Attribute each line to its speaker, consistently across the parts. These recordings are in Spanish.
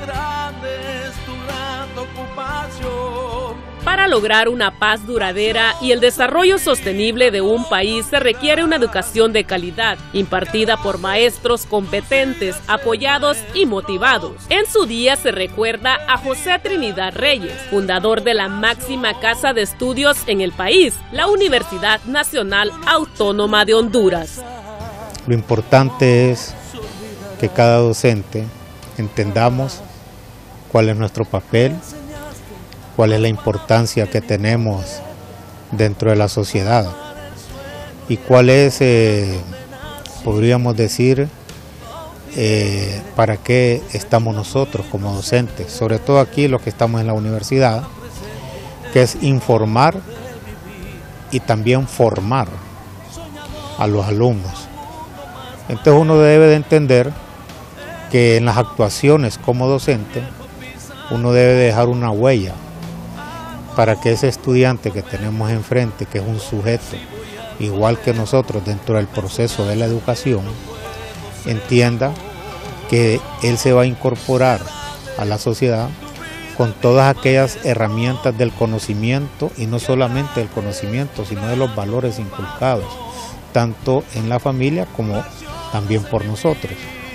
Speaker 1: grande es tu gran ocupación.
Speaker 2: Para lograr una paz duradera y el desarrollo sostenible de un país se requiere una educación de calidad, impartida por maestros competentes, apoyados y motivados. En su día se recuerda a José Trinidad Reyes, fundador de la máxima casa de estudios en el país, la Universidad Nacional Autónoma de Honduras.
Speaker 3: Lo importante es que cada docente entendamos cuál es nuestro papel, cuál es la importancia que tenemos dentro de la sociedad y cuál es, podríamos decir, para qué estamos nosotros como docentes, sobre todo aquí los que estamos en la universidad, que es informar y también formar a los alumnos. Entonces uno debe de entender que en las actuaciones como docente uno debe dejar una huella para que ese estudiante que tenemos enfrente, que es un sujeto igual que nosotros dentro del proceso de la educación, entienda que él se va a incorporar a la sociedad con todas aquellas herramientas del conocimiento, y no solamente del conocimiento, sino de los valores inculcados, tanto en la familia como también por nosotros.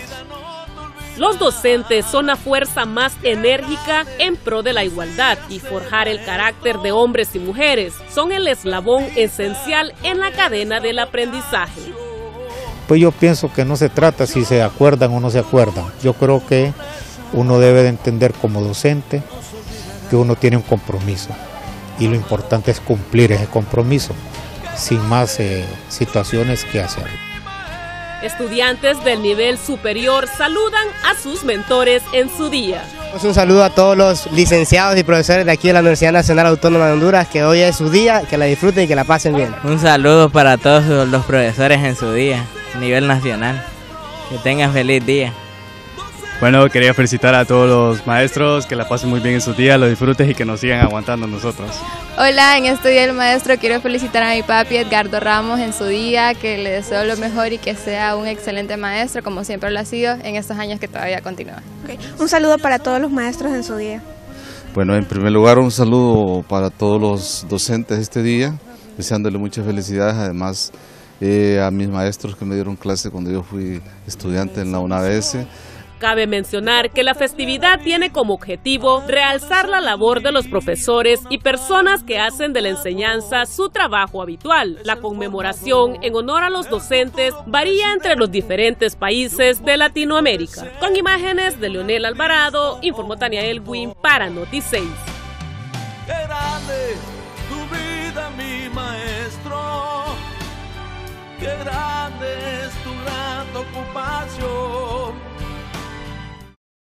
Speaker 2: Los docentes son la fuerza más enérgica en pro de la igualdad y forjar el carácter de hombres y mujeres. Son el eslabón esencial en la cadena del aprendizaje.
Speaker 3: Pues yo pienso que no se trata si se acuerdan o no se acuerdan. Yo creo que uno debe de entender como docente que uno tiene un compromiso y lo importante es cumplir ese compromiso sin más situaciones que hacer.
Speaker 2: Estudiantes del nivel superior saludan a sus mentores en su día.
Speaker 4: Un saludo a todos los licenciados y profesores de aquí de la Universidad Nacional Autónoma de Honduras, que hoy es su día, que la disfruten y que la pasen bien.
Speaker 5: Un saludo para todos los profesores en su día, a nivel nacional. Que tengan feliz día.
Speaker 6: Bueno, quería felicitar a todos los maestros, que la pasen muy bien en sus días, lo disfruten y que nos sigan aguantando nosotros.
Speaker 7: Hola, en este día del maestro quiero felicitar a mi papi Edgardo Ramos en su día, que le deseo lo mejor y que sea un excelente maestro, como siempre lo ha sido en estos años que todavía continúa.
Speaker 8: Un saludo para todos los maestros en su día.
Speaker 9: Bueno, en primer lugar un saludo para todos los docentes este día, deseándole muchas felicidades, además a mis maestros que me dieron clase cuando yo fui estudiante en la UNABS.
Speaker 2: Cabe mencionar que la festividad tiene como objetivo realzar la labor de los profesores y personas que hacen de la enseñanza su trabajo habitual. La conmemoración en honor a los docentes varía entre los diferentes países de Latinoamérica. Con imágenes de Leonel Alvarado, informó Tania Elwin para Noti6.
Speaker 1: Qué grande tu vida, mi maestro. Qué grande es tu gran ocupación.